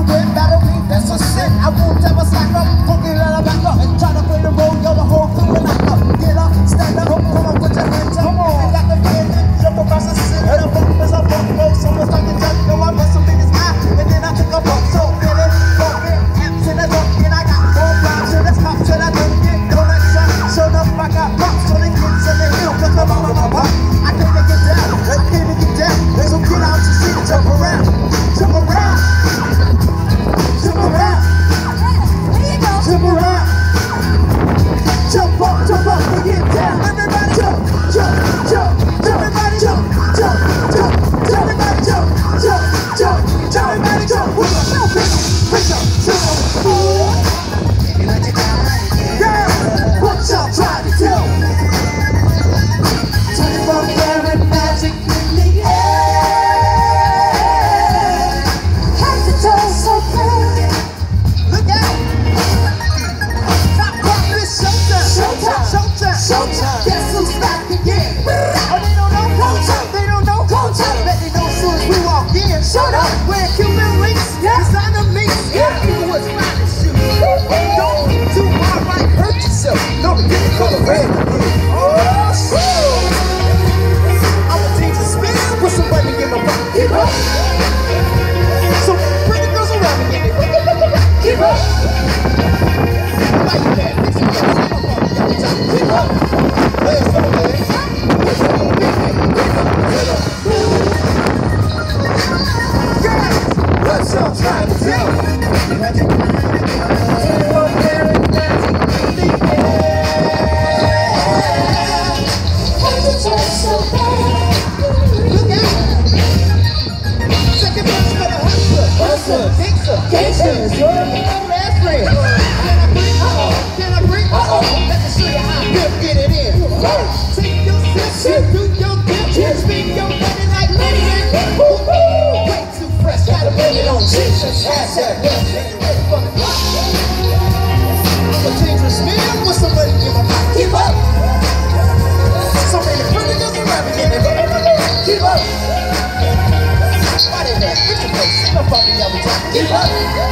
to win, battle me, that's a sin. I won't ever slack up, funky let her back up. Try to play the role, you're the whole crew and knock up. Get up, stand up, come on, put your hands up. Come on, you got the feeling, jump across the city. And a bump is a bump, roll, so it's like a jump. Go, I must have been his eye, and then I took a bump. So get it, bump it, amps in the dunk, and I got 4 rhymes to this pop, till I don't get connection. Showed up, I got props, so they kids in the hill, cause my mama, my pop. I came to get down, I came to get down. So get out to see the jump around, jump around, jump around, jump around, jump up and get down. Everybody jump, jump, jump, jump, everybody jump, jump, jump, jump, everybody jump, jump, jump, jump, everybody jump. With a jump, jump, yeah, what y'all trying to do? Turn it from there and magic in the air. Head to toe so clear. Look out! Top rock is showtime. Showtime. Showtime. Showtime. Guess who's back again? Oh, they don't know. Go time. They don't know. Go time. Bet they know soon as we walk in. Shut up. Wear Cuban links. Designer links. Yeah. Even what's finest shoes. Don't be too hard, might hurt yourself. Don't get the color red. Oh, shit. I'm a teacher spin with somebody in my pocket. Keep up. So bring the girls around me. Keep up. Why you mad? Fix it. Keep up. Let's go, man. Guys, what's y'all trying to do? Magic, gangsters, you're my last friend. Can I breathe? Let me show you how I get it in. Take your sip, do your dip, spin your money like money. Way too fresh, gotta bring it on Jesus. Hashtag ready for the clock. I'm a dangerous man with somebody in my pocket. Keep up. So many pretty girls around me. Keep up. Why did that? Get your face, ain't no fucking every time. Keep up.